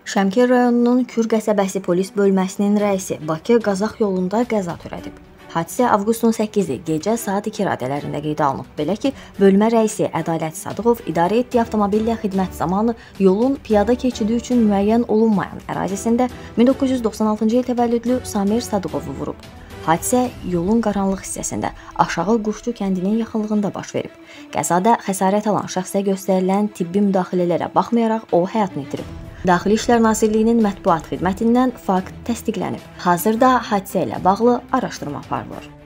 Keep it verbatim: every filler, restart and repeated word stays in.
Şəmkir rayonunun Kür qəsəbəsi polis bölməsinin rəisi Bakı-Qazax yolunda qəza törədib. Hadisə avqustun səkkizi gecə saat iki radələrində qeydə alınıb. Belə ki, bölmə rəisi Ədalət Sadıqov idarə etdiyi avtomobillə xidmət zamanı yolun piyada keçidi üçün müəyyən olunmayan ərazisində min doqquz yüz doxsan altıncı il təvəllüdlü Samir Sadıqovu vurub. Hadisə yolun qaranlıq hissəsində aşağı Quşçu kəndinin yaxınlığında baş verib. Qəzada xəsarət alan şəxsə göstərilən tibbi müdaxilələrə baxmayaraq o həyatını itirib. Daxili İşlər Nazirliyinin mətbuat xidmətindən fakt təsdiqlənib. Hazırda hadisə ilə bağlı araşdırma aparılır.